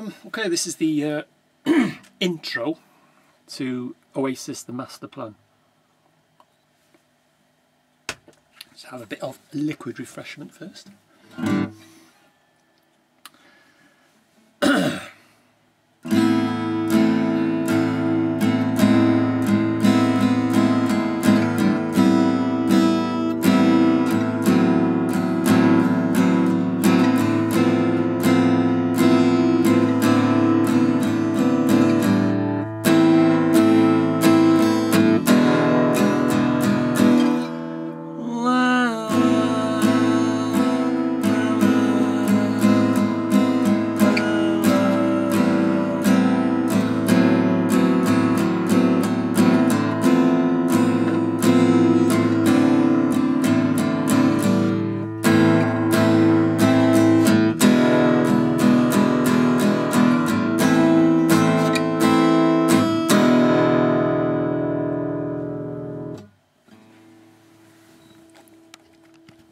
Okay, this is the intro to Oasis the Master Plan. Let's have a bit of liquid refreshment first.